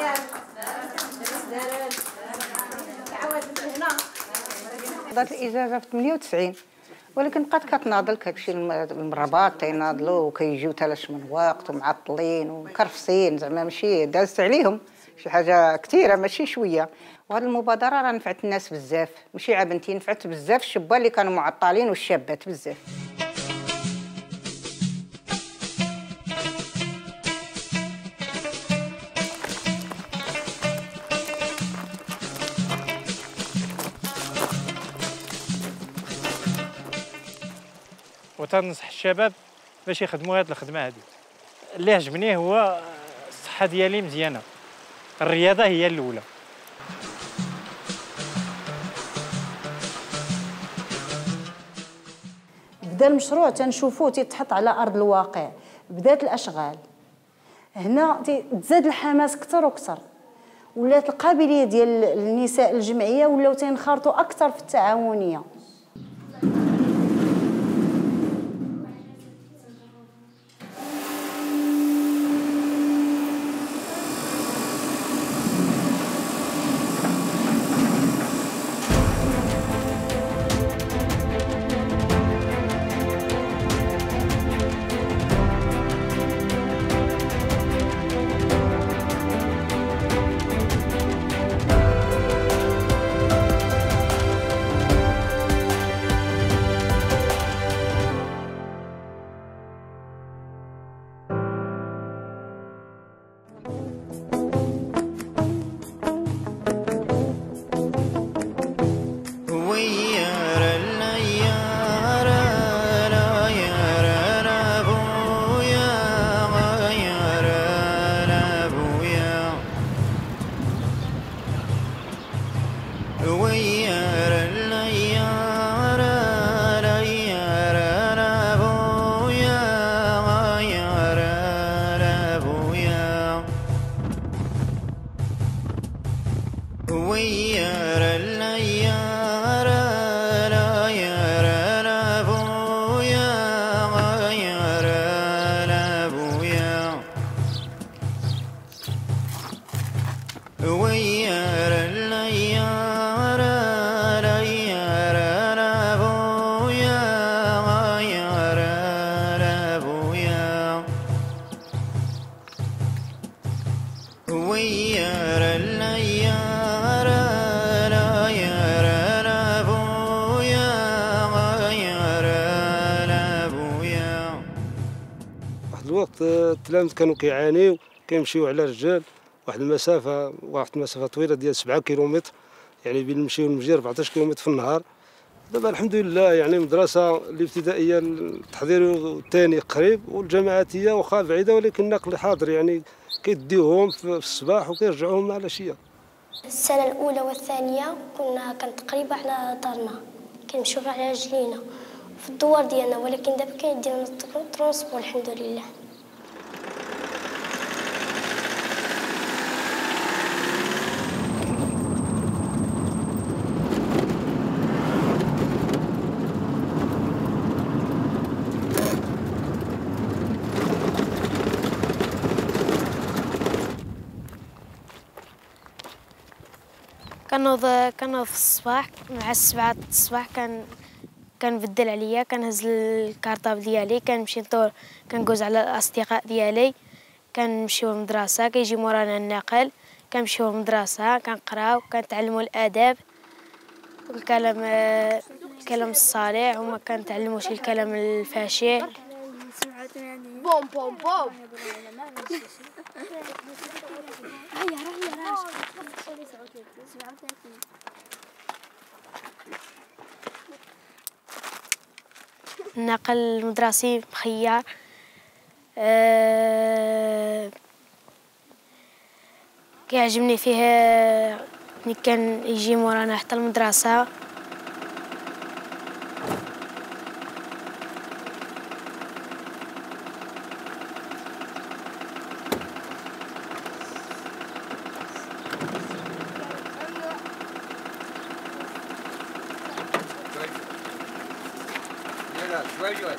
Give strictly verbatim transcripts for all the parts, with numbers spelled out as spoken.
دارت الاجازه في ثمانية وتسعين، ولكن بقات كتناضل، كتمشي للمرباط تيناضلوا وكيجيو ثلاث من وقت ومعطلين ومكرفسين، زعما ماشي دازت عليهم شي حاجه كثيره ماشي شويه. وهذه المبادره راه نفعت الناس بزاف، ماشي عا بنتي، نفعت بزاف الشبان اللي كانوا معطلين والشابات بزاف. وتنصح الشباب باش يخدموا هذه الخدمه هذه. اللي عجبني هو الصحه ديالي مزيانه، الرياضه هي الاولى. بدا المشروع تنشوفوه تيتحط على ارض الواقع، بدات الاشغال هنا تزاد الحماس اكثر واكثر، ولات القابليه ديال النساء الجمعيه ولاو تينخرطوا اكثر في التعاونيه. التلاميذ كانوا كيعانيو، كيمشيو على رجال واحد المسافه واحد المسافه طويله ديال سبعة كيلومتر، يعني بين المشي والمجي أربعطاش كيلومتر في النهار. دابا الحمد لله يعني المدرسه الابتدائيه التحضيري الثاني قريب، والجامعاتيه واخا بعيده ولكن النقل حاضر، يعني كيديوهم في الصباح وكيرجعوهم مع العشيه. السنه الاولى والثانيه كنا كانت قريبه على دارنا، كنمشيو على رجلينا في الدوار ديالنا، ولكن دابا كيديونا الترونسبور الحمد لله. كنوض كنوض في الصباح مع السبعة الصباح، كان كنبدل عليا، كنهز الكارطاب ديالي، كنمشي نطور، كنجوز على الاصدقاء ديالي، كنمشيو للمدرسه، كيجي مورانا الناقل، كنمشيو للمدرسه، كنقراو، كنتعلموا الاداب والكلام الكلام الصالح، وما كنتعلموش الكلام الفاشل. بوم بوم بوم النقل المدرسي مخير، أه كيعجبني فيه ملي كان يجي مورانا حتى المدرسة. شوية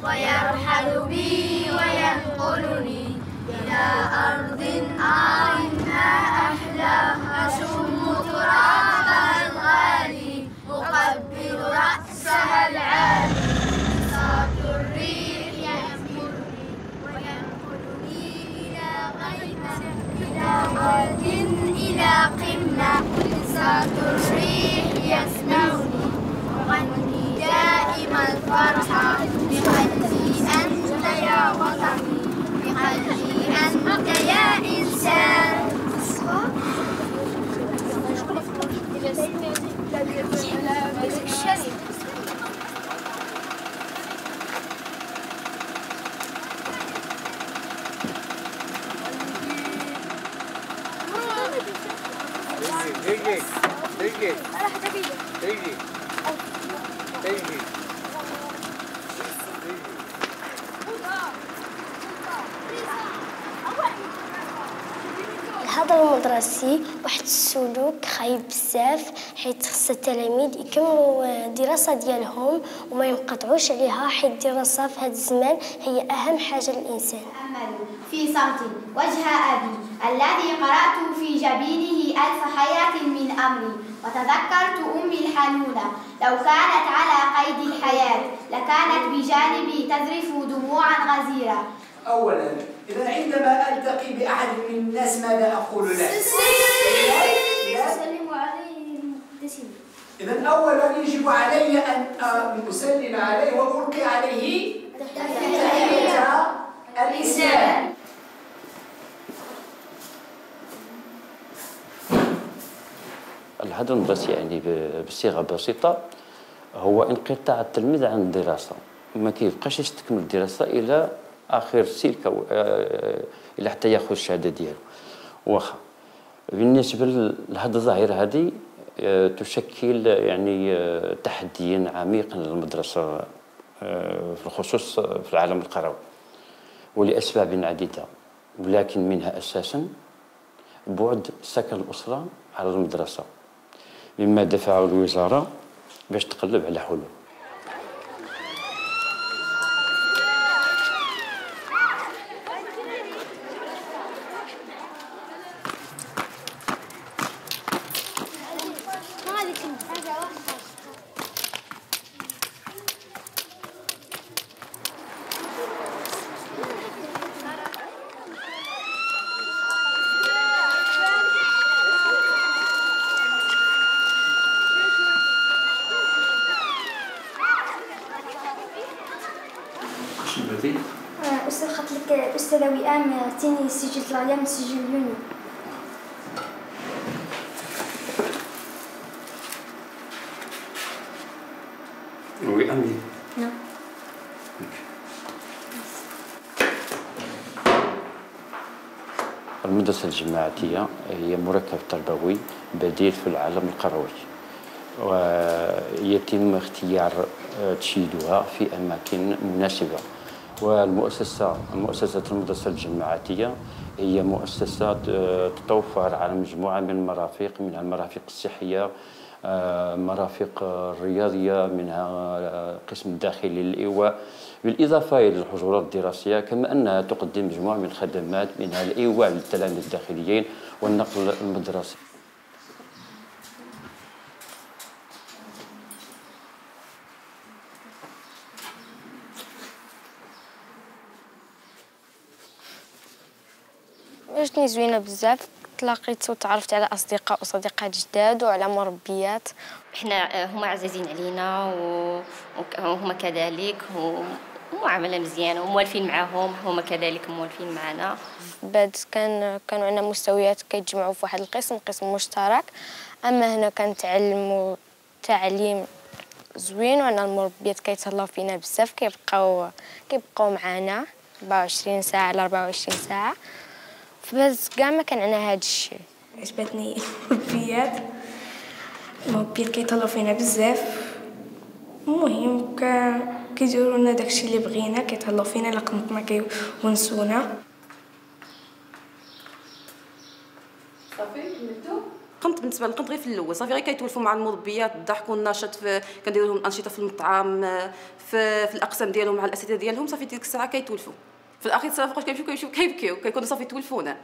ويرحل بي وينقلني إلى أرض آه ما أحلى أشم ترابها الغالي أقبل رأسها العالي صوت الريح يحملني وينقلني إلى غيمة إلى واد إلى قمة صوت الريح يسمعني وغني دائما الفرحة بقلبي أنت يا وطني بقلبي أنت يا إنسان تيجي تيجي تيجي تيجي الهضر المدرسي واحد السلوك خايب بزاف، حيت خص التلاميذ يكملوا الدراسه ديالهم وما ينقطعوش عليها، حيت الدراسه في هذا الزمان هي اهم حاجه للانسان. أمل في صمت وجه أبي الذي قرأت في جبينه ألف حياة من أمري، وتذكرت أمي الحنونة لو كانت على قيد الحياة لكانت بجانبي تذرف دموعا غزيرة. أولا إذا عندما ألتقي بأحد من الناس ماذا أقول له؟ أسلم عليه. إذا أولا يجب علي أن أسلم عليه وألقي عليه تحية الإسلام. الهدر المدرسي يعني بصيغه بسيطه هو انقطاع التلميذ عن الدراسه، ما كيبقاش يستكمل الدراسه الى اخر سلك الى حتى ياخذ الشهاده ديالو. واخا بالنسبه لهذه الظاهره هذه تشكل يعني تحديا عميقا للمدرسه في الخصوص في العالم القروي، ولاسباب عديده، ولكن منها اساسا بعد سكن الاسره على المدرسه، مما دفع الوزاره باش تقلب على حلول. أستاذ خط لك الأستاذة وئام عطيني سجل الغياب من سجل اليونيو. وئام؟ نعم. المدرسة الجماعية هي مركب تربوي بديل في العالم القروي، ويتم اختيار تشييدها في أماكن مناسبة. والمؤسسة مؤسسة المدرسة الجماعية هي مؤسسة تتوفر على مجموعة من المرافق، منها المرافق الصحية، مرافق الرياضية، منها قسم الداخلي للإيواء، بالإضافة إلى الحجرات الدراسية، كما أنها تقدم مجموعة من الخدمات منها الإيواء للتلاميذ الداخليين والنقل المدرسي. جاتني زوينه بزاف، تلاقيت وتعرفت على اصدقاء وصديقات جداد وعلى مربيات. احنا هما عزيزين علينا وهما كذلك، ومعامله مزيانه وموالفين معاهم، هما كذلك موالفين معنا. بعد كان كانوا عندنا مستويات كيتجمعوا في واحد القسم، قسم مشترك. اما هنا كنتعلموا تعليم زوين، وعندنا المربيات كيتهلاو فينا بزاف، كيبقاو كيبقاو معنا أربعة وعشرين ساعه على أربعة وعشرين ساعه. بس كاع ما كان عندنا هذا الشيء. عجبتني المربيات المربيات كيطلعوا فينا بزاف، المهم كيديروا لنا داكشي اللي بغينا، كيتهلاو فينا الا قمتنا كيونسونا. صافي كملتو؟ قنت بالنسبه للقنت غير في الاول صافي غير كيتولفوا مع المربيات الضحك والنشاط، كنديروا لهم انشطه في المطعم في, في الاقسام ديالهم مع الاساتذه ديالهم، صافي ديك الساعه كيتولفوا في الاخير صافي فوقاش كيمشيو كيمشيو كيبكيو كيكونوا صافي تولفونا.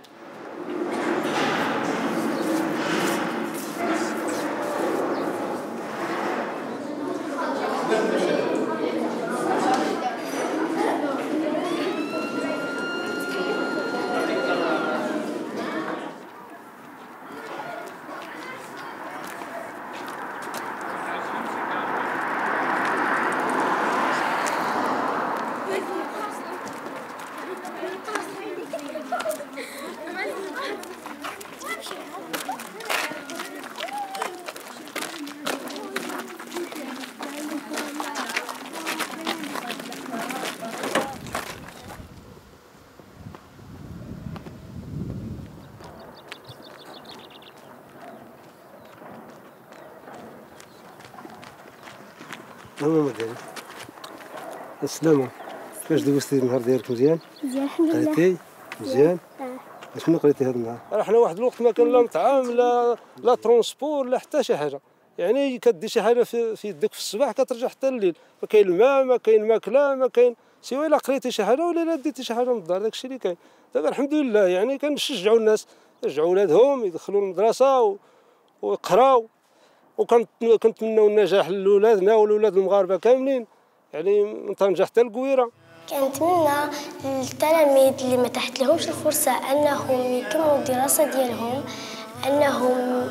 ماما ديالي السلامة، كيفاش دوزتي النهار ديالك؟ مزيان؟ مزيان الحمد لله. قريتي؟ مزيان؟ شنو قريتي هذا النهار؟ راه حنا واحد الوقت ما كان لا مطعم لا لا ترونسبور لا حتى شي حاجة، يعني كدي شي حاجة في, في يدك في الصباح كترجع حتى الليل، ما كاين الماء ما كاين ماكلة ما كاين سوى إلا قريتي شي حاجة ولا لا ديتي شي حاجة من الدار، داكشي اللي كاين. دابا الحمد لله يعني كنشجعوا الناس يرجعوا ولادهم يدخلوا المدرسة ويقراو، وكنتمناو النجاح لولادنا ولولاد المغاربه كاملين، يعني من طنجة حتى القويره. كنتمنى للتلاميذ اللي ما تحت لهمش الفرصه انهم يكملوا الدراسه ديالهم انهم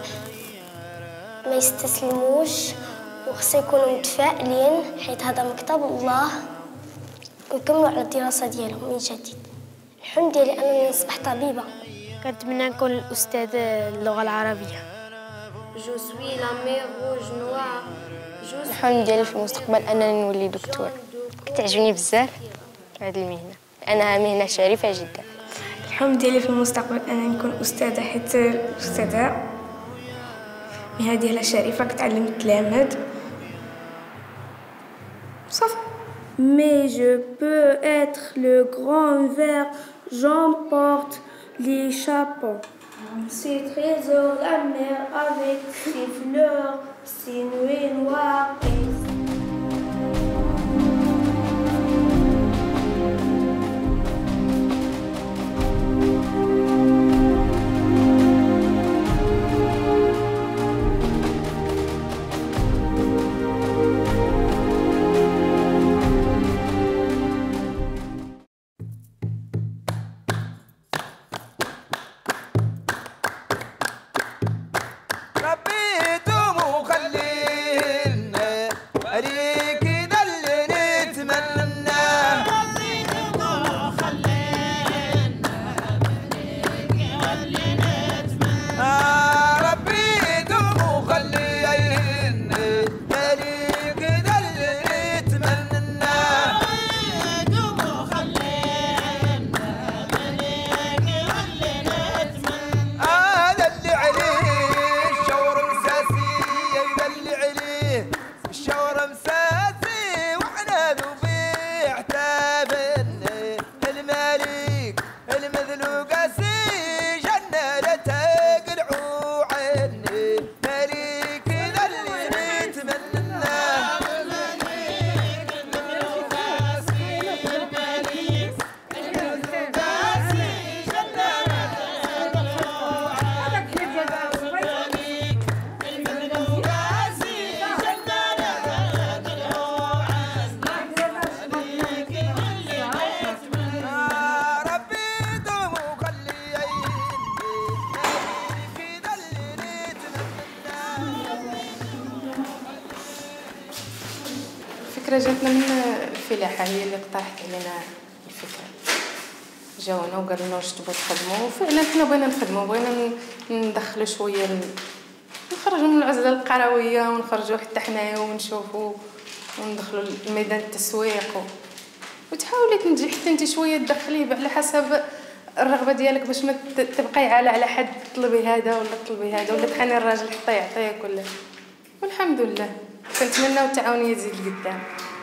ما يستسلموش وخص يكونوا متفائلين حيت هذا مكتب الله ويكملوا على الدراسه ديالهم من جديد. الحلم ديالي انني نصبح طبيبه. كنتمنى نكون الاستاذ اللغه العربيه. جو سوي لا مير روج نوار. الحلم ديالي في المستقبل انني نولي دكتور. كتعجبني بزاف هذه المهنه لانها مهنه شريفه جدا. الحلم ديالي في المستقبل انني نكون استاذه حيت الاستاذه المهنه ديالها شريفه كتعلم التلاميذ صافي. Mais je peux être le grand vert, j'emporte les chapeaux. Ces trésors, la mer avec ses fleurs, ses nuées noires. جاتنا من الفلاحه هي اللي اقترحت علينا الفكره، جاونا وقالوا لنا واش تبغوا تخدموا، وفعلا حنا بغينا نخدموا، بغينا ندخلوا شويه نخرجوا من العزله القرويه ونخرجوا حتى حنايا ونشوفوا وندخلوا لميدان التسويق و... وتحاولي تنجي حتى انت شويه تدخليه على حسب الرغبه ديالك باش ما تبقاي على على حد طلبي هذا ولا طلبي هذا ولا تخلي الراجل حتى يعطيك ولا. والحمد لله كنتمناو التعاون يزيد لقدام.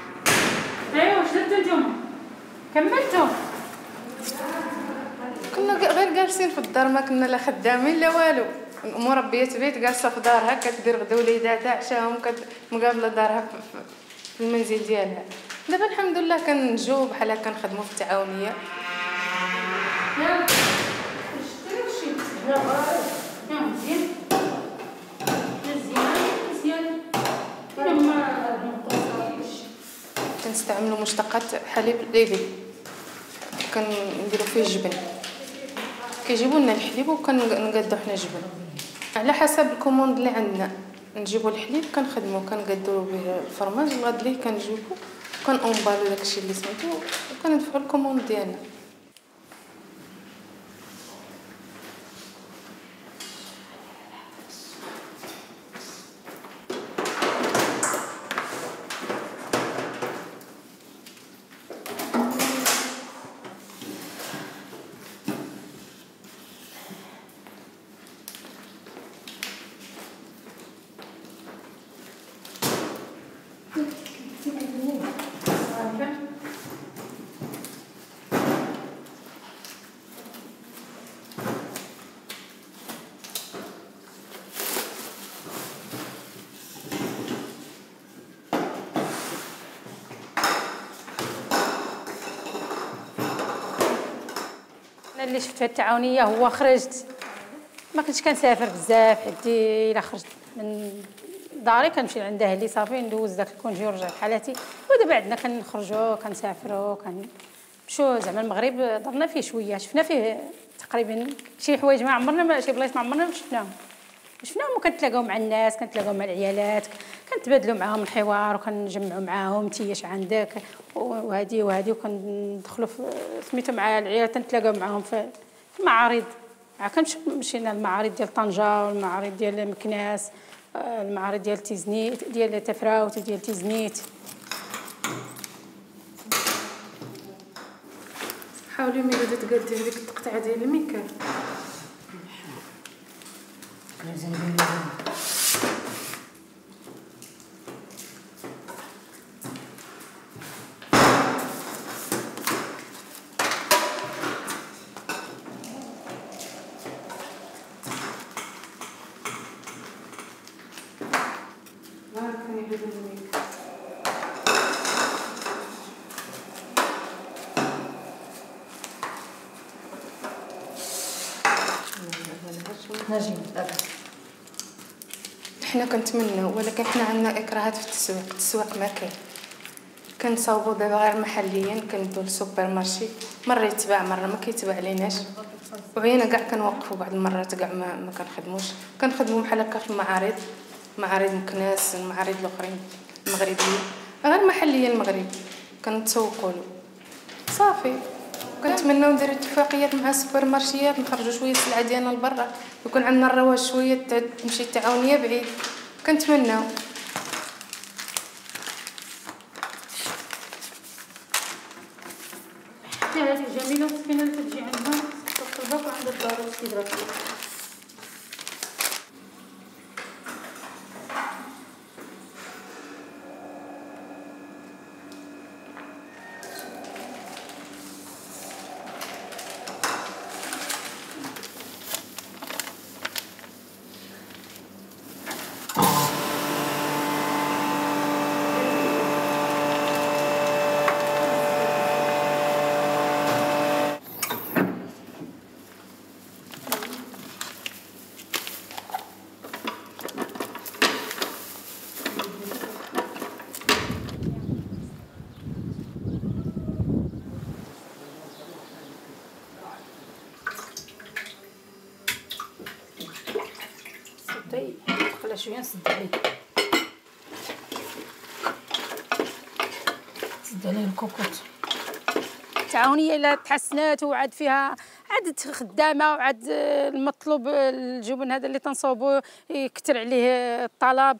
ايوا واش درتو نتوما؟ كملتو؟ كنا غير جالسين في الدار، ما كنا لا خدامين لا والو. مربيه بيت جالسه في دارها كدير غدا وليداتها عشاهم مقابله دارها في المنزل ديالها. دابا الحمد لله كنجيو بحال هكا كنخدموا في التعاونيه. كنستعملوا مشتقات حليب الإبل، كنديروا فيه الجبن، كيجيبوا لنا الحليب وكنقادو حنا جبن على حسب الكوموند اللي عندنا. نجيبوا الحليب كنخدموه كنقادو به الفرماج، الغد ليه كنجيبو كنأمبالو داكشي اللي سميتو وكندفعوا الكوموند ديالنا. اللي شفت في التعاونيه هو خرجت ما كنتش كنسافر بزاف، حدي الا خرجت من داري كنمشي عند اهلي صافي ندوز داك الكونجي ونرجع لحالاتي. ودابا عندنا كنخرجوا كنسافروا كنمشيو زعما المغرب درنا فيه شويه، شفنا فيه تقريبا شي حوايج ما عمرنا شي بلايص ما عمرنا شفناهم شفناهم وكنتلاقاو مع الناس، كنتلاقاو مع العيالات، كنتبادلوا معاهم الحوار وكنجمعوا معاهم انت اش عندك وهادي وهادي، وكندخلوا سميتو مع العيالات نتلاقاو معاهم في المعارض. كنمشيو مشينا المعارض ديال طنجة والمعارض ديال مكناس، المعارض ديال تيزنيت ديال تفراوت ديال تيزنيت. حاولي ملي بدات تقادي هذيك التقطيعه ديال الميكا. حنا كنتمناو ولكن حنا عندنا اكراهات في التسويق، التسويق ما كاين. كنصاوبوا دابا غير محليا، كندو للسوبر مارشي مره يتباع مره ما كيتباع ليناش، وعينا كاع كنوقفوا بعض المرات كاع ما, ما كنخدموش. كنخدموا بحال هكا في المعارض، معارض مكناس، المعارض الاخرين المغربيه غير محليا المغرب كنتسوقوا له صافي. كنتمناو نديروا اتفاقيات مع السوبر مارشيات نخرجوا شويه السلعه ديالنا لبرا، يكون عندنا الرواج شويه تمشي التعاونيه بعيد. كنتمناو حتى هذه جميله وسكينه اللي تجي عندنا الطلبه وعند الدار والسيدراتيه. خلي شويه نسد عليه نسد عليه الكوكوط. التعاونيه الا تحسنات وعاد فيها عاد خدامه وعاد المطلوب الجبن هذا اللي تنصوبوا يكثر عليه الطلب،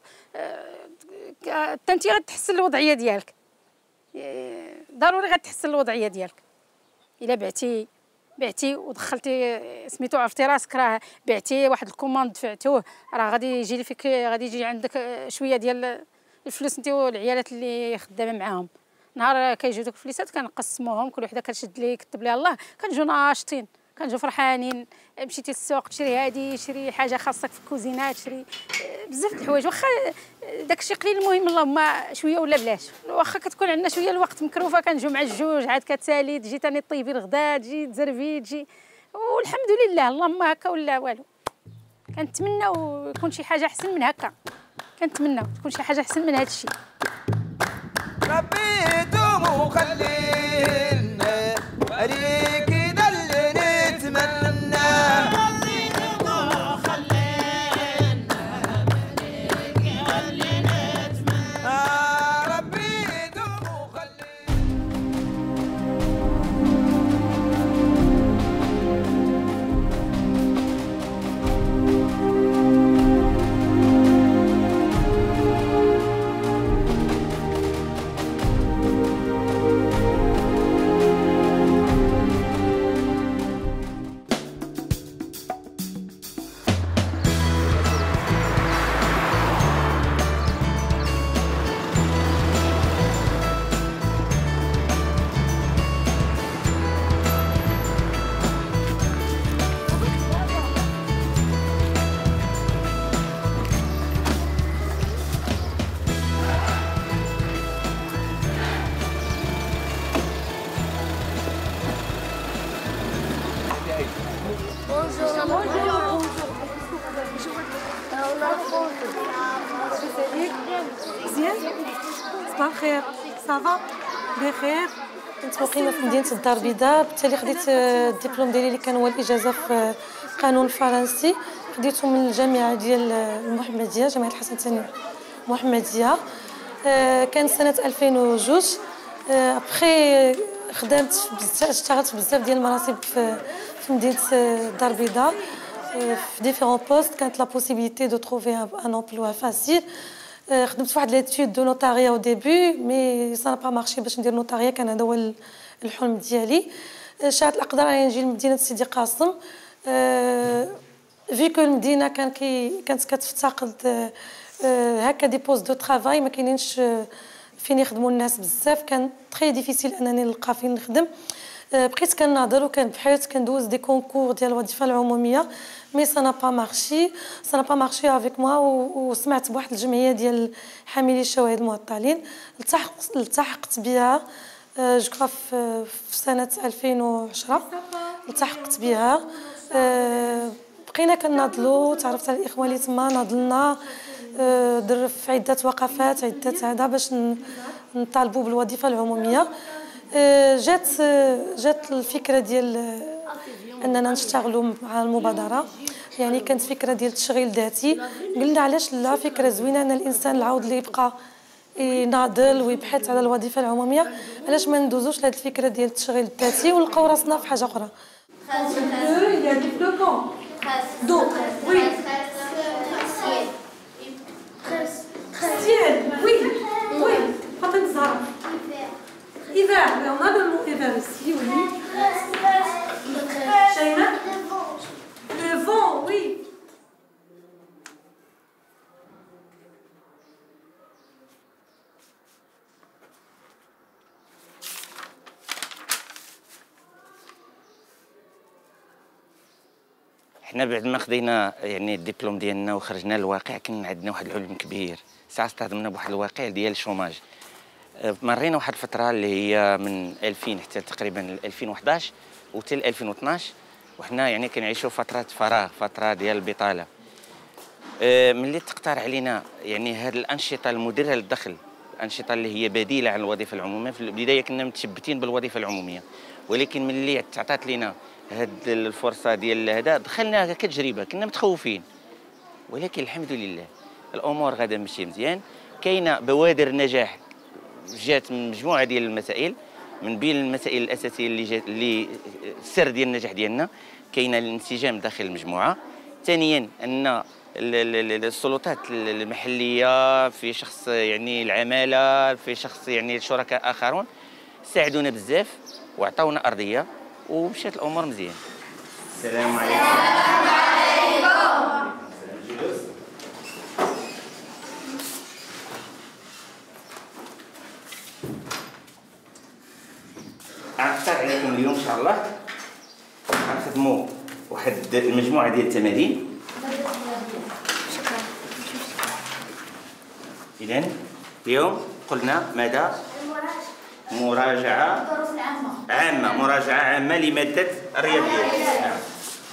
انت غتحسن الوضعيه ديالك، ضروري غتحسن الوضعيه ديالك الا بعتي بعتي ودخلتي سميتو عرفتي راسك راه بعتي واحد الكوموند دفعتوه، راه غادي يجي فيك غادي يجي عندك شويه ديال الفلوس انت والعيالات اللي خدامه معاهم. نهار كيجيو دوك الفليسات كنقسموهم كل وحده كتشد لي كتب ليها الله، كنجيو ناشطين كنجيو فرحانين. مشيتي للسوق تشري هادي، شري حاجه خاصك في الكوزينه، تشري بزاف د الحوايج. واخا داكشي قليل المهم اللهم شويه ولا بلاش. واخا كتكون عندنا شويه الوقت مكروفه كنجيو مع الجوج، عاد كتسالي تجي تاني طيبي الغدا، تجي تزرفي تجي، والحمد لله اللهم هكا ولا والو. كنتمناو يكون شي حاجه احسن من هكا، كنتمناو تكون شي حاجه احسن من هذا الشيء. ربي دوم وخلينا عليك كذا اللي نتمنى. ربي دوم وخلينا عليك كذا اللي نتمنى. ربي دوم مزيان؟ صباح الخير، صافا؟ بخير؟ كنت مقيمة في مدينة الدار البيضاء، بالتالي خديت الدبلوم ديالي اللي كان هو الإجازة في القانون الفرنسي، خديته من الجامعة ديال المحمدية، جامعة الحسن الثاني المحمدية. كان سنة ألفين واثنين. ابخي خدمت اشتغلت بزاف ديال المناصب في في مدينة الدار البيضاء في ديفيرون بوست. كانت لا بوسيبيليتي دو تروفي ان امبلوا فاسيل. خدمت في واحد ليتود دو نوتاريا او ديبي، مي سا با مارشي باش ندير نوتاريا، كان هذا هو الحلم ديالي. شاءت الاقدار اني نجي لمدينه سيدي قاسم، فيكو المدينه كان كي كانت كتفتقد هكا دي بوست دو طرافاي، ما كاينينش فين يخدموا الناس بزاف، كان تري ديفيسيل انني نلقى فين نخدم. بقيت كنهضر وكنبحث كندوز دي كونكور ديال الوظيفه العموميه، مي سا نا با مارشي سا نا با مارشي افيك موا. وسمعت بواحد الجمعيه ديال حاملي الشواهد المعطلين، التحقت التحقت بها جو كرا في سنه ألفين وعشرة، التحقت بها. بقينا كناضلوا، تعرفت على الاخوان اللي تما، ناضلنا در في عده وقفات عده هذا باش نطالبوا بالوظيفه العموميه. جات جات الفكره ديال اننا نشتغلوا مع المبادره، يعني كانت فكره ديال التشغيل الذاتي. قلنا علاش لا، فكره زوينه ان الانسان العوض اللي يبقى يناضل ويبحث على الوظيفه العموميه، علاش ما ندوزوش لهاد الفكره ديال التشغيل الذاتي ونلقاو راسنا في حاجه اخرى. Hiver, on a le mot hiver ici, oui. Shaina? Le vent, oui. حنا بعد ما خدينا يعني الدبلوم ديالنا وخرجنا للواقع، كان عندنا واحد الحلم كبير. ساعه استخدمنا بواحد الواقع ديال الشوماج. مرينا واحد الفتره اللي هي من ألفين حتى تقريبا ألفين وحداش وحتى ألفين واثناش، وحنا يعني كنعيشوا فتره فراغ، فتره ديال البطاله. ملي تقترح علينا يعني هذه الانشطه المدره للدخل، الانشطه اللي هي بديله عن الوظيفه العموميه، في البدايه كنا متشبتين بالوظيفه العموميه، ولكن ملي تعطات لنا هذه الفرصه ديال هذا دخلناها كتجربه. كنا متخوفين، ولكن الحمد لله الامور غادا ماشيه مزيان. كاينه بوادر النجاح جات من مجموعه ديال المسائل، من بين المسائل الاساسيه اللي جات اللي السر ديال النجاح ديالنا كاينه الانسجام داخل المجموعه. ثانيا ان السلطات المحليه في شخص يعني العماله، في شخص يعني الشركاء اخرون ساعدونا بزاف وعطاونا ارضيه ومشات الامور مزيان. السلام عليكم. غنختار عليكم اليوم ان شاء الله خمسه نخدموا واحد المجموعه ديال التمارين. شكرا. اذا اليوم قلنا ماذا؟ مراجعه الدروس العامه. عامه، مراجعه عامه لماده الرياضيات. نعم.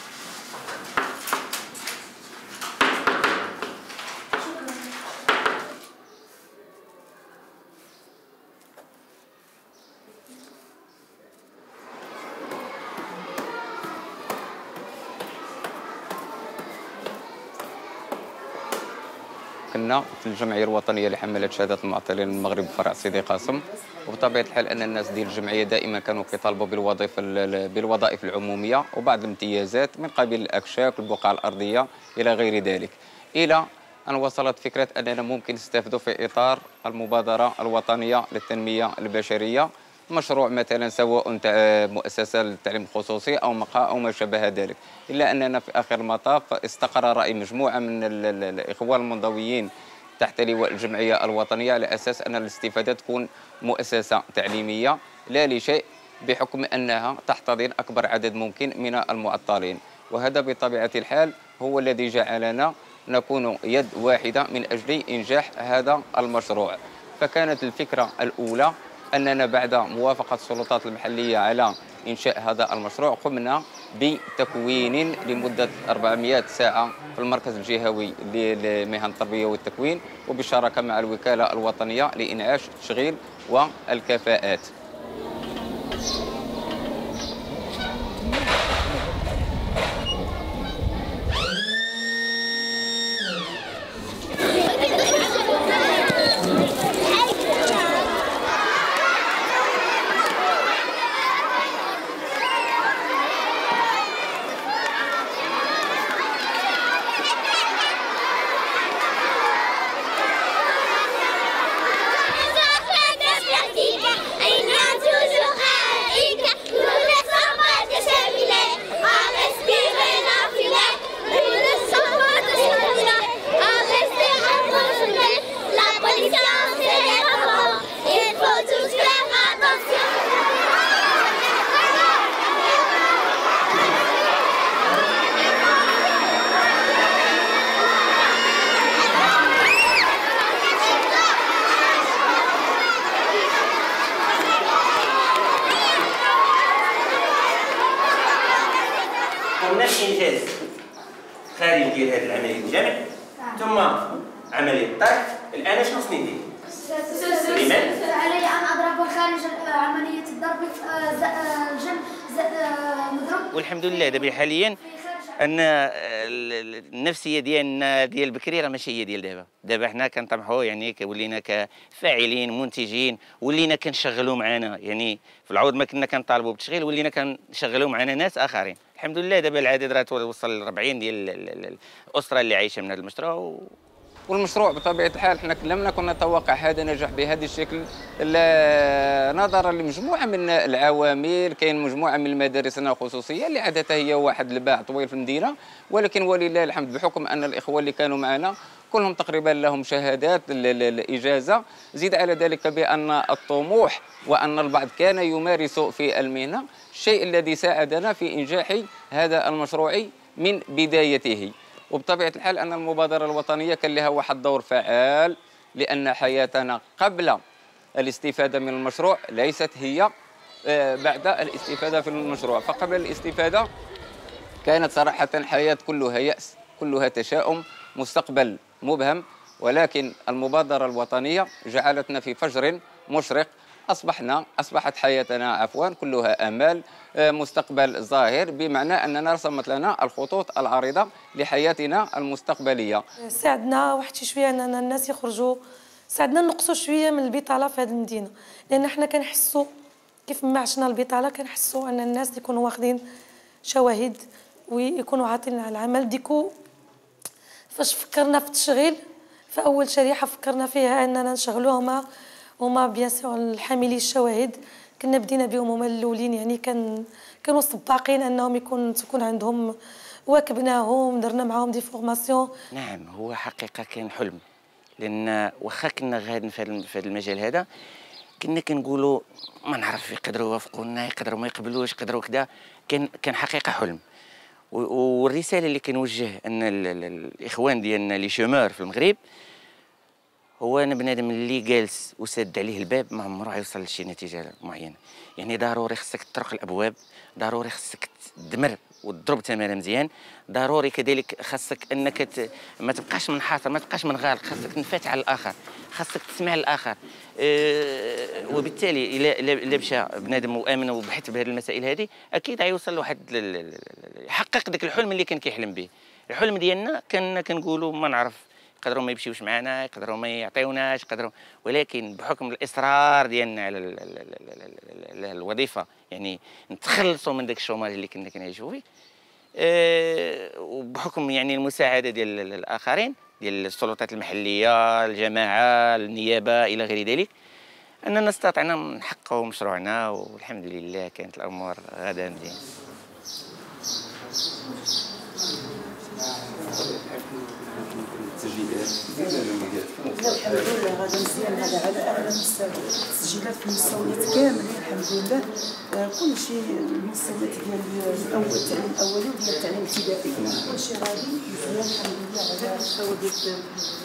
كنا في الجمعيه الوطنيه لحمله شهاده المعطلين المغرب فرع سيدي قاسم، وبطبيعه الحال ان الناس ديال الجمعيه دائما كانوا كيطالبوا بالوظائف بالوظائف العموميه وبعض الامتيازات من قبيل الاكشاك البقع الارضيه الى غير ذلك، الى ان وصلت فكره اننا ممكن نستافدوا في اطار المبادره الوطنيه للتنميه البشريه، مشروع مثلا سواء مؤسسه للتعليم الخصوصي او مقهى او ما شابه ذلك، الا اننا في اخر المطاف استقر راي مجموعه من الاخوان المنضويين تحت لواء الجمعيه الوطنيه على اساس ان الاستفاده تكون مؤسسه تعليميه لا لشيء، بحكم انها تحتضن اكبر عدد ممكن من المعطلين، وهذا بطبيعه الحال هو الذي جعلنا نكون يد واحده من اجل انجاح هذا المشروع. فكانت الفكره الاولى أننا بعد موافقة السلطات المحلية على إنشاء هذا المشروع قمنا بتكوين لمدة أربعمائة ساعة في المركز الجهوي للمهن التربية والتكوين، وبالشراكة مع الوكالة الوطنية لإنعاش التشغيل والكفاءات. قمنا بإنجاز خارج ديال هذه العملية الجمع ثم عملية الطرح. الآن شنو خصني ندير؟ سليمان؟ علي أن أضرب خارج عملية الضرب الجمع مضروب. والحمد لله دابا حاليا ان النفسيه ديالنا ديال بكري راه ماشي هي ديال دابا. دابا حنا كنطمحوا يعني ولينا كفاعلين منتجين، ولينا كنشغلوا معنا، يعني في العوض ما كنا كنطالبوا بالتشغيل ولينا كنشغلوا معنا ناس اخرين. الحمد لله دابا العدد راه توصل ل أربعين ديال الاسره اللي عايشه من هذا المشروع. و... والمشروع بطبيعه الحال حنا لم نكن نتوقع هذا النجاح بهذا الشكل نظرا لمجموعه من العوامل. كاين مجموعه من المدارس الخصوصيه اللي عادتها هي واحد الباع طويل في المدينه، ولكن ولله الحمد بحكم ان الاخوه اللي كانوا معنا كلهم تقريبا لهم شهادات الاجازه، زيد على ذلك بان الطموح وان البعض كان يمارس في المهنه، الشيء الذي ساعدنا في انجاح هذا المشروع من بدايته. وبطبيعه الحال ان المبادره الوطنيه كان لها واحد دور فعال، لان حياتنا قبل الاستفاده من المشروع ليست هي بعد الاستفاده في المشروع. فقبل الاستفاده كانت صراحه حياه كلها يأس، كلها تشاؤم، مستقبل مبهم، ولكن المبادره الوطنيه جعلتنا في فجر مشرق. اصبحنا اصبحت حياتنا عفوا كلها امال، مستقبل ظاهر، بمعنى اننا رسمت لنا الخطوط العريضه لحياتنا المستقبليه. ساعدنا واحد شويه اننا الناس يخرجوا، ساعدنا نقصوا شويه من البطاله في هذه المدينه، لان احنا كنحسوا كيف ما عشنا البطاله كنحسوا ان الناس يكونوا واخدين شواهد ويكونوا عاطين على العمل. ديكو فاش فكرنا في التشغيل، فاول شريحه فكرنا فيها اننا نشغلوهم هما بيان سور الحاملي الشواهد. كنا بدينا بهم هما الاولين، يعني كان كانوا سباقين انهم يكون تكون عندهم، واكبناهم درنا معاهم دي فورماسيون. نعم هو حقيقه كان حلم، لان واخا كنا غاديين في هذا المجال هذا كنا كنقولوا ما نعرف يقدروا يوافقونا يقدروا ما يقبلوش يقدروا كذا. كان كان حقيقه حلم. والرساله اللي كنوجه ان الاخوان ديالنا لي شومور في المغرب، هو انا بنادم اللي جالس وساد عليه الباب ما عمره يوصل لشي نتيجه معينه. يعني ضروري خصك تطرق الابواب، ضروري خصك تدمر وتضرب تماره مزيان، ضروري كذلك خاصك انك ت... ما تبقاش منحاصر، ما تبقاش منغالق، خاصك تنفتح على الاخر، خاصك تسمع الاخر. أه... وبالتالي الا الا مشى بنادم وامن وبحث بهذه المسائل هذه، اكيد غيوصل لواحد ل... يحقق ذاك الحلم اللي كان كيحلم به. الحلم ديالنا كان كنقولوا ما نعرف يقدروا ما يمشيوش معنا، يقدروا ما يعطيوناش، يقدروا، ولكن بحكم الاصرار ديالنا على ال... ال... الوظيفه، يعني نتخلصوا من ذاك الشوماج اللي كنا كنعيشوا فيه. أه... وبحكم يعني المساعده ديال الاخرين، ديال السلطات المحليه، الجماعه، النيابه الى غير ذلك، اننا استطعنا نحققوا مشروعنا، والحمد لله كانت الامور غدا مزيان. الحمد لله غدا مزيان، هذا على اعلى مستوى. التسجيلات في المستويات كاملين الحمد لله، كل شيء المستويات ديال الاول التعليم الاولي وديال التعليم الابتدائي كل شيء غادي مزيان الحمد لله على مستوى ديال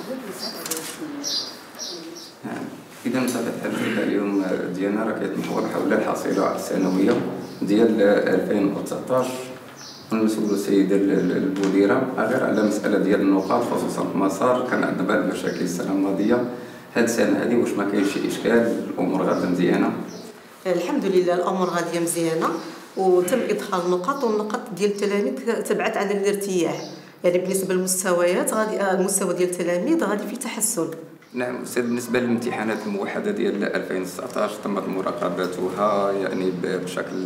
إذا مسابقة الحلقة اليوم ديالنا راه كيتمحور حول الحصيلة السنوية ديال ألفين وتسعطاش. المسؤول السيد البوديرة غير على مسألة ديال النقاط خصوصا في مسار كان عندنا بعض المشاكل السنة الماضية. هاد السنة هادي واش ما كاينش شي إشكال؟ الأمور غادا مزيانة؟ الحمد لله الأمور غادية مزيانة، وتم إدخال النقاط، والنقاط ديال التلاميذ تبعت على الارتياح، يعني بالنسبة للمستويات غادي المستوى ديال التلاميذ غادي في تحسن. نعم أستاذ، بالنسبة للامتحانات الموحدة ديال ألفين وتسعطاش تمت مراقبتها يعني بشكل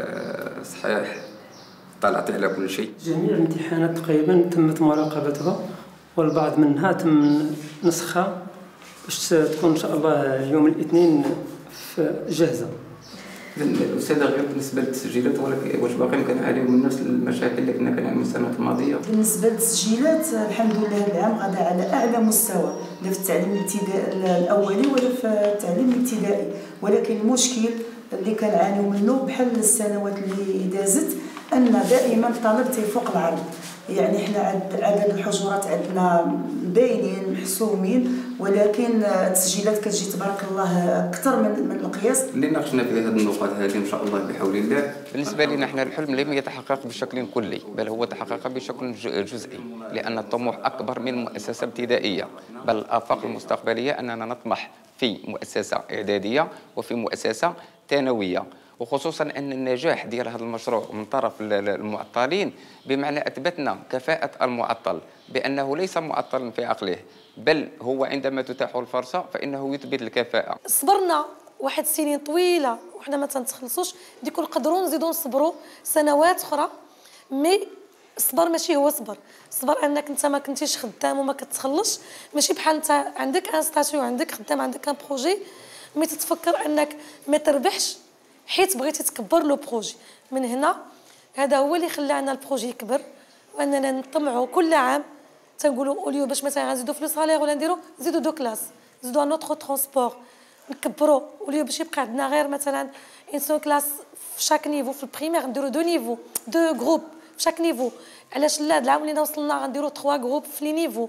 صحيح؟ طلعتي على كل شيء؟ جميع الامتحانات تقريبا تمت مراقبتها، والبعض منها تم نسخها باش تكون ان شاء الله يوم الاثنين جاهزه. الاستاذه غير بالنسبه للتسجيلات واش باقيين كنعانيو من نفس المشاكل اللي كنا كنعانيو السنوات الماضيه؟ بالنسبه للتسجيلات الحمد لله العام غدا على اعلى مستوى، لا في التعليم الابتدائي الاولي ولا في التعليم الابتدائي، ولكن المشكل اللي كنعانيو منه بحال السنوات اللي دازت ان دائما الطالب تيفوق العرض. يعني حنا عدد الحجرات عندنا باينين محسومين، ولكن التسجيلات كتجي تبارك الله اكثر من من القياس. اللي ناقشنا في هذه النقاط هذه ان شاء الله بحول الله. بالنسبه لنا احنا الحلم لم يتحقق بشكل كلي، بل هو تحقق بشكل جزئي، لان الطموح اكبر من مؤسسه ابتدائيه، بل الافاق المستقبليه اننا نطمح في مؤسسه اعداديه وفي مؤسسه ثانويه، وخصوصا ان النجاح ديال هذا المشروع من طرف المعطلين بمعنى اثبتنا كفاءه المعطل بانه ليس معطلا في عقله، بل هو عندما تتاح الفرصه فانه يثبت الكفاءه. صبرنا واحد السنين طويله وحنا ما تنتخلصوش، ديك نقدروا نزيدوا نصبروا سنوات اخرى، مي الصبر ماشي هو صبر. الصبر انك انت ما كنتيش خدام وما كتخلصش، ماشي بحال انت عندك ان ستاتيو عندك خدام عندك ان بروجي مي تتفكر انك ما تربحش حيت بغيتي تكبر لو بروجي. من هنا هذا هو اللي خلانا البروجي يكبر، واننا نطمعوا كل عام تنقولوا اوليو باش مثلا غنزيدوا في لو سالير ولا نديروا نزيدوا دو كلاس، نزيدوا ان اوتر ترونسبور، نكبروا اوليو باش يبقى عندنا غير مثلا اون سون كلاس في شاك نيفو. في البريمير نديروا دو نيفو دو جروب في شاك نيفو، علاش لا العام اللي وصلنا غنديروا ثلاثة جروب في لي نيفو.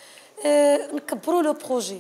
أه نكبروا لو بروجي.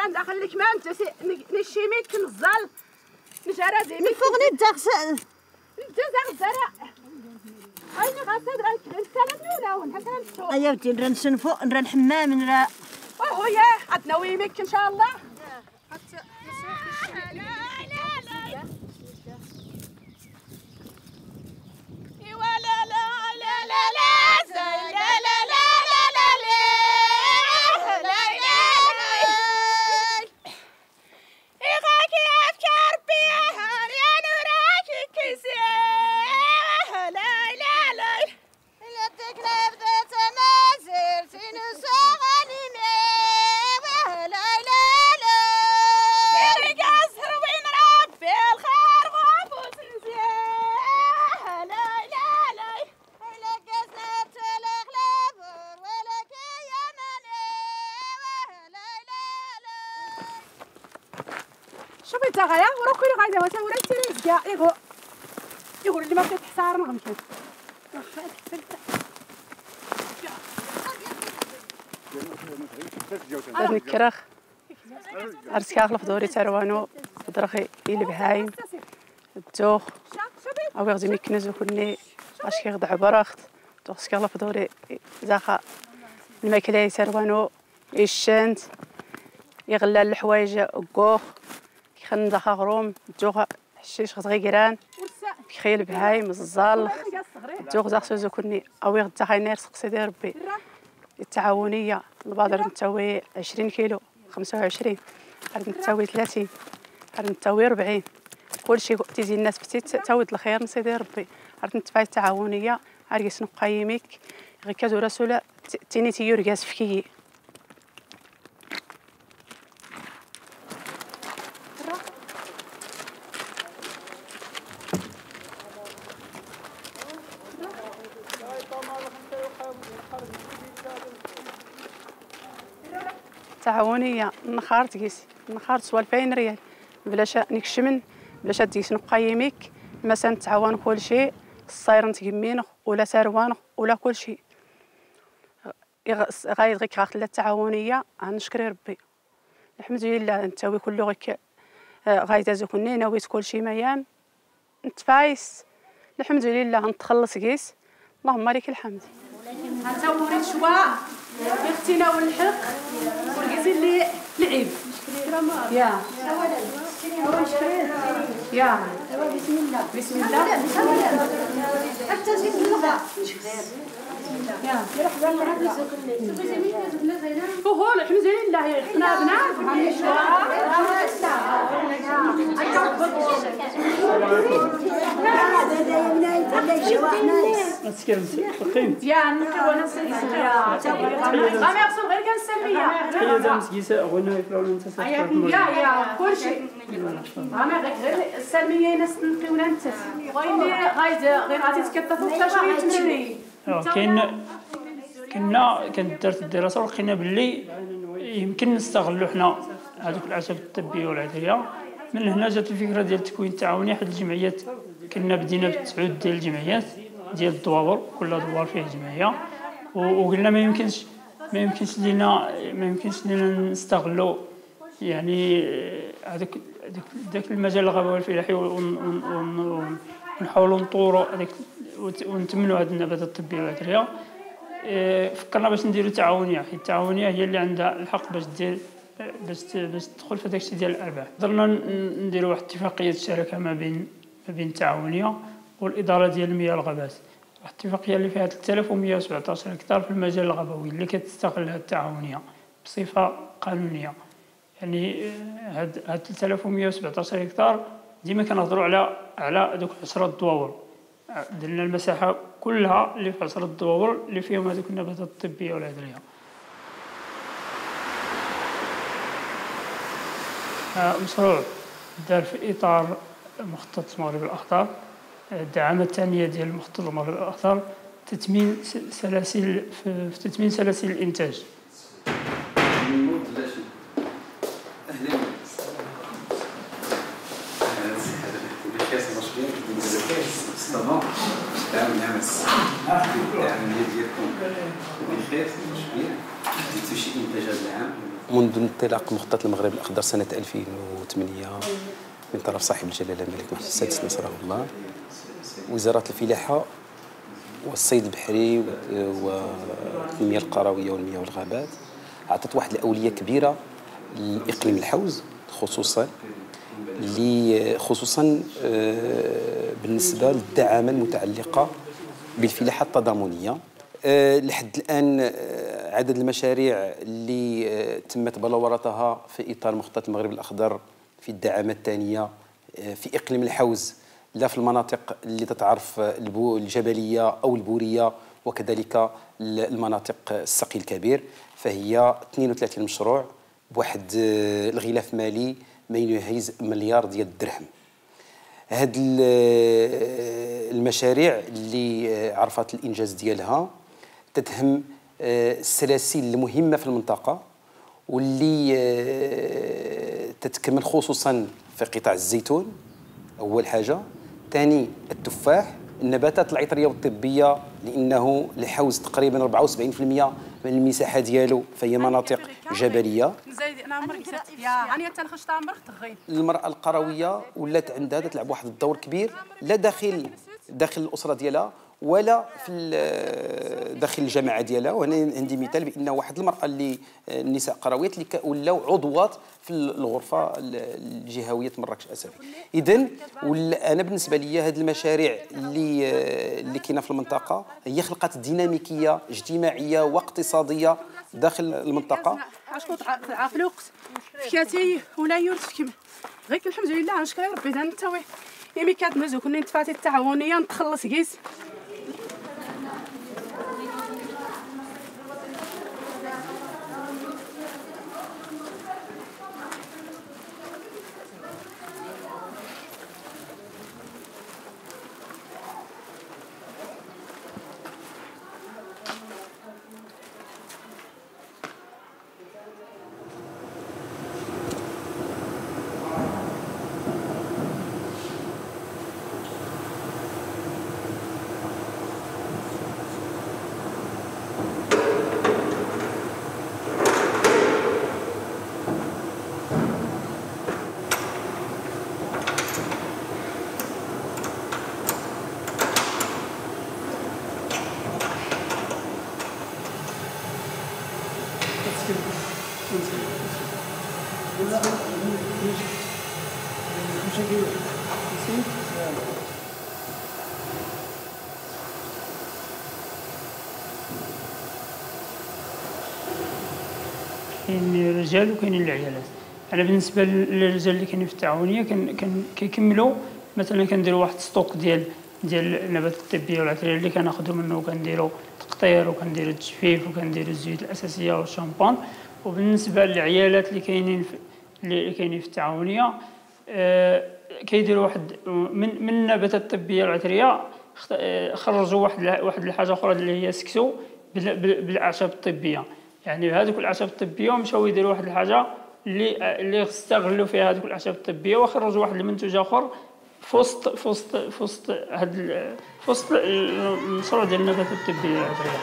مثلا داخل لك ما انت نشيميك نزال نجرى ديمي فوقني الدغسل الجزاء الزرع اين غاسد راك السنه الاولى ونحسن ايا ودي نرا نشنفو نرا الحمام نرا اوه يا عندنا ويميك ان شاء الله شوفي انت غايا وراكي لي غايده وتا ولا تيري كاع يقول يقول اللي ما بغيت حصار نغمكن واخا هاد الكراخ عرس كاغلف دوري تروانو درخي إلى بهايم الدوخ أو يغزي ميكنز وكني اش كيغدع براخت دوخ كاغلف دوري زاخا الماكله تروانو الشانت يغلى الحوايج الكوخ كيخن داخا غروم الدوخ حشيش غزغيكران كيخيل بهايم الزال الدوخ زاخ سوزو كني أو يغدا خاينير سقسي ربي التعاونيه البادر نتاوي عشرين كيلو خمسة وعشرين عاد نتاوي ثلاثين عاد نتاوي أربعين كلشي تيزي الناس فتي تعود الخير نسيدي ربي عاد نتفاي التعاونيه عاد يسنق قايميك غير كادو رسوله تيني تيور كاس فكي تعاونيه النخار تقيس النخار تسوى ألفين ريال بلاش نكشمن بلاش ديس نقيميك مثلا تعاون كل شيء الصاير نتقمينه ولا ساروانه ولا كل شيء غايد غيك غاخت التعاونيه غنشكري ربي الحمد لله نتاوي كله غيك غايده زكوني نويت كل شيء ميان نتفايس الحمد لله غنتخلص كيس اللهم لك الحمد غنتوري شوا اختنا والحق ورقيتي اللي لعب يا يا بسم الله بسم الله حتى زيد اللغه يا وهو الحمد لله حنا بنات عندي يا نكر وانا سيسي يا غامي اقصد غير كان السلميه هي دامس كيسا غنى يفلون انت يا يا كل شيء غامي غير السلميه ناس نقيونا انت غير غايد غير غادي تكطفوا حتى شويه تمرين كاين كنا كانت دارت الدراسه ولقينا باللي يمكن نستغلوا حنا هذوك العشب الطبيه والعذريه. من هنا جات الفكره ديال التكوين التعاوني. حد الجمعيات كنا بدينا بتسعود ديال الجمعيات ديال الدواور، كل دوار فيه جمعيه، وقلنا ما يمكنش ما يمكنش لينا ما يمكنش لينا نستغلوا يعني هذاك ذاك المجال الغابوي الفلاحي ونحاولوا نطوروا هذاك ونتمنوا هذه النباتات الطبيه والعذريه. فكرنا باش نديروا تعاونيه، حيت التعاونيه هي اللي عندها الحق باش دير باش باش تدخل في داك الشيء ديال الارباح. قدرنا نديروا واحد اتفاقيه شراكه ما بين ما بين التعاونيه والاداره ديال المياه والغابات، واحد الاتفاقيه اللي فيها ثلاثة آلاف ومئة وسبعطاش هكتار في المجال الغابوي اللي كتستغلها التعاونيه بصفه قانونيه. يعني هاد هاد ثلاثة آلاف ومئة وسبعطاش هكتار ديما كنهضروا على على دوك عشرة دواور، درنا المساحه كلها اللي في عشرة دواور اللي فيهم هذوك النباتات الطبيه والعذريه. مشروع دار في اطار مخطط المغرب الاخضر، الدعامه الثانيه ديال مخطط المغرب الاخضر، تثمين سلاسل في تثمين سلاسل الانتاج. دعم نعمس دعم ديالكم بخير مش بيان شفتوا شي انتاج هذا العام؟ منذ انطلاق مخطط المغرب الأخضر سنة ألفين وثمانية من طرف صاحب الجلالة الملك محمد السادس نصره الله، وزارة الفلاحة والصيد البحري والتنمية القروية والمياه والغابات أعطت واحد الأولية كبيرة لإقليم الحوز، خصوصا خصوصا بالنسبة للدعامة المتعلقة بالفلاحة التضامنية. لحد الآن عدد المشاريع اللي تمت بلورتها في إطار مخطط المغرب الأخضر في الدعامة الثانية في إقليم الحوز، لا في المناطق اللي تتعرف الجبلية أو البورية وكذلك المناطق السقي الكبير، فهي اثنين وثلاثين مشروع بواحد الغلاف مالي ما يناهز مليار ديال الدرهم. هاد المشاريع اللي عرفت الإنجاز ديالها تتهم السلاسل المهمة في المنطقة واللي تتكمل خصوصا في قطاع الزيتون أول حاجة، ثاني التفاح، النباتات العطرية والطبية، لأنه الحوز تقريبا أربعة وسبعين بالمئة من المساحة ديالو فهي مناطق جبلية. المرأة القروية ولات عندها تلعب واحد الدور كبير لا داخل داخل الأسرة ديالها ولا في داخل الجماعه ديالها. وهنا عندي مثال بان واحد المراه اللي النساء قرويات اللي ولاو عضوات في الغرفه الجهويه مراكش اسفي. اذا انا بالنسبه لي هذه المشاريع اللي اللي كاينه في المنطقه هي خلقت ديناميكيه اجتماعيه واقتصاديه داخل المنطقه. عشكون عارف الوقت حكاتي ولا يرتكم غير الحمد لله نشكر ربي انا نتاوي يمي كتنزو كنا نتفاتي التعاونيه نتخلص كيس. كاين الرجال وكاين العيالات. انا بالنسبه للرجال اللي كاينين في التعاونيه كان كان كيكملوا مثلا كنديروا واحد ستوك ديال ديال النباتات الطبيه والعطريه اللي كناخذوا منه، وكنديروا تقطير وكنديروا التجفيف وكنديروا الزيوت الاساسيه والشامبان. وبالنسبه للعيالات اللي كاينين اللي كاينين في التعاونيه آه كيديروا واحد من من النباتات الطبيه والعطريه خرجوا واحد واحد الحاجه اخرى اللي هي سكسو بالاعشاب الطبيه. يعني هذوك الاعشاب الطبيه مشاو يديروا واحد الحاجه اللي اللي استغلوا فيها هذوك الاعشاب الطبيه وخرجوا واحد المنتوج اخر في وسط في وسط في وسط هذا في وسط المشروع ديال النباتات الطبيه والعطريه.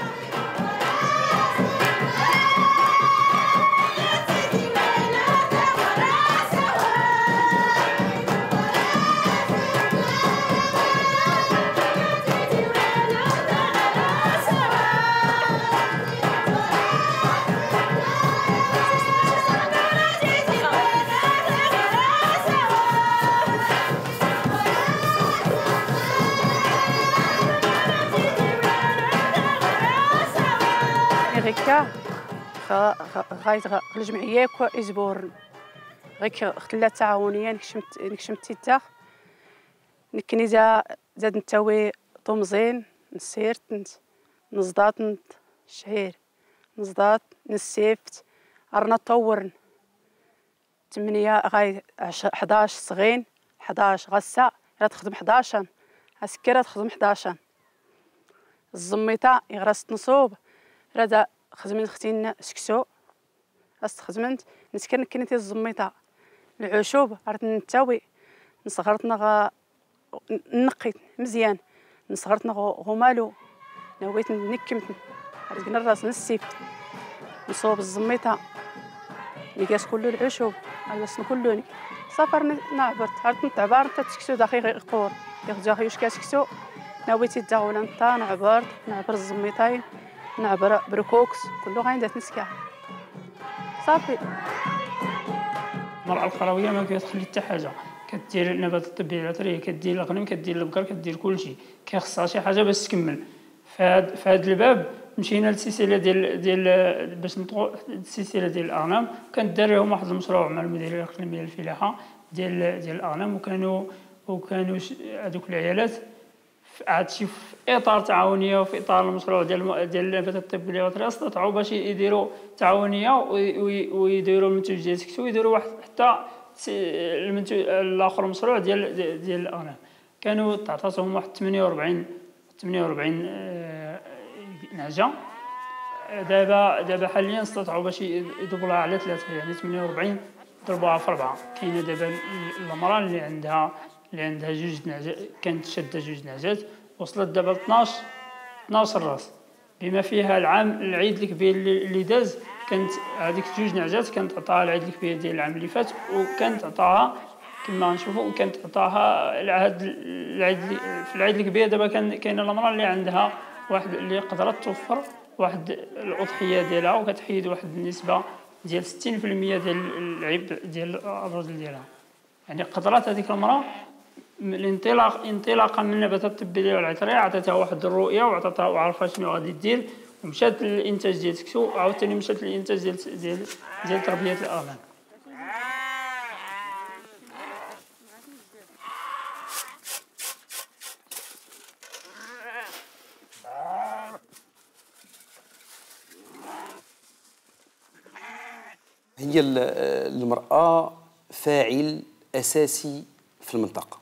هكا غايت الجمعيه كو اسبور غيك خلا تعاونيه نكشمت نكشمت تيتا نكني زا زاد نتاوي طومزين نسيرت نزدات الشعير نزدات نسيفت رنا طورن ثمانية غاي حداش صغين حداش غسا راه تخدم حداش اسكيرا تخدم حداش الزميطه يغرس نصوب راه خدمت اختي سكسو استخدمت نسكن كنتي الزميطه العشوب عرفت نتاوي نصغرتنا نقيت مزيان نصغرتنا غمالو نويت نكمت عرفت الراس نسيف نصوب الزميطه ميكاس كله العشوب هذا سن كلوني سافر نعبرت عرفت نتعبر تتكسو دقيق قور ياخذ خيوش كاسكسو نويتي تداول انت نعبر نعبر الزميطاين نعبر بركوكس كله غاين نسكا صافي. المرأة القروية ما كتخلي حتى حاجة، كدير النبات الطبي العطري، كدير الغنم، كدير البقر، كدير كلشي، كيخصها شي حاجة باش تكمل. فهاد فهاد الباب مشينا للسلسلة ديال ديال باش نطلقوا السلسلة ديال الأغنام، كانت دار لهم واحد المشروع مع المديرية الإقليمية للفلاحة ديال ديال الأغنام، وكانوا وكانوا هذوك العيالات هادشي في اطار تعاونيه وفي اطار المشروع ديال ديال النبات الطبي العطري استطاعوا باش يديروا تعاونيه ويديروا المنتوج ديال السكسو ويديروا واحد حتى المنتوج الاخر المشروع ديال ديال الاغنام. كانوا تعطاتهم واحد ثمانية وأربعين ثمانية وأربعين نعجه. دابا دابا حاليا استطاعوا باش يدبلوها على ثلاثه، يعني ثمانية وأربعين ضربوها في اربعه. كاينه دابا المراه اللي عندها اللي عندها جوج نعجات، كانت شاده جوج نعجات، وصلت دابا اثناش اثناش راس، بما فيها العام العيد الكبير اللي داز كانت هذيك جوج نعجات كانت عطاها العيد الكبير ديال العام اللي فات، وكانت عطاها كما نشوفوا وكانت عطاها العهد العيد في العيد الكبير. دابا كان كاينه المراه اللي عندها واحد اللي قدرت توفر واحد الاضحيه ديالها وكتحيد واحد النسبه ديال ستين بالمئة ديال العيب ديال الابراج ديالها، يعني قدرات هذيك المراه الانطلاق انطلاقا من النباتات الطبيه والعطريه عطاتها واحد الرؤيه وعطاتها وعرفها شنو غادي دير، ومشات للانتاج ديال السكسو وعاوتاني مشات للانتاج ديال ديال ديال تربيه الاغنام. هي المرأة فاعل أساسي في المنطقة،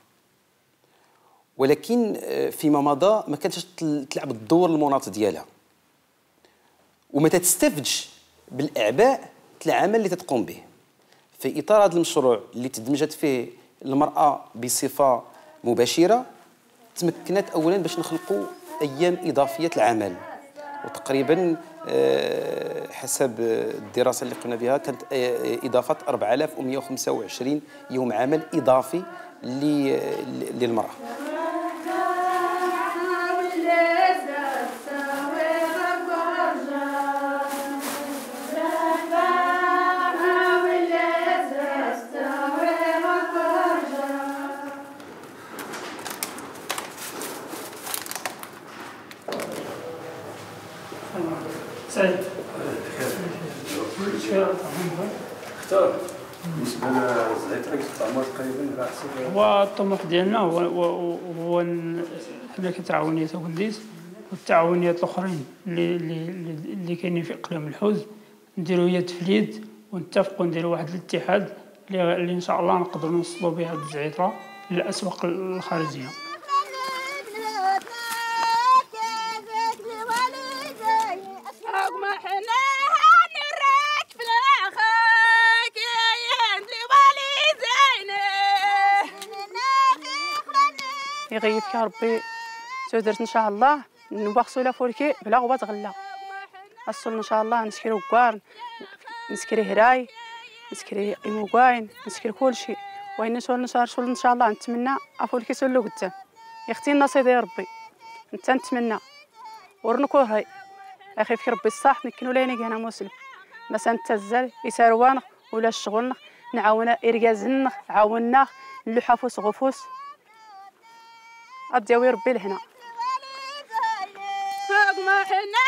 ولكن فيما مضى ما كانتش تلعب الدور المناط ديالها وما تستفدش بالأعباء العمل اللي تتقوم به. في إطار هذا المشروع اللي تدمجت فيه المرأة بصفة مباشرة تمكنت أولا باش نخلقوا أيام إضافية العمل، وتقريبا حسب الدراسة اللي قمنا بها كانت إضافة أربعة آلاف ومئة وخمسة وعشرين يوم عمل إضافي للمرأة. سعيد اختار بالنسبه للزعتر كيتعمر تقريبا على حسب هو الطموح ديالنا هو هو حنا كتعاونيه تاكنديس والتعاونيات الاخرين اللي اللي اللي كاينين في اقليم الحوز نديروا هي تفليد ونتفقوا نديروا واحد الاتحاد اللي, اللي ان شاء الله نقدروا نوصلوا به هذه الزعتره للاسواق الخارجيه. يغيثك يا ربي تودرت ان شاء الله نبغسو لا فوركي بلا غبا تغلا اصل ان شاء الله نسكري وكار نسكري هراي نسكري ايموكاين نسكري كلشي وين نشول نشار شول ان شاء الله نتمنى افوركي سولو قدام يختي النصيب يا ربي انت نتمنى ورنكو هاي اخي فيك ربي الصح نكنو ليني انا مسلم مثلا تزال يساروان ولا الشغل نعاونا ارجازنا عاونا نلوحافوس غفوس أديوي ربي لهنا.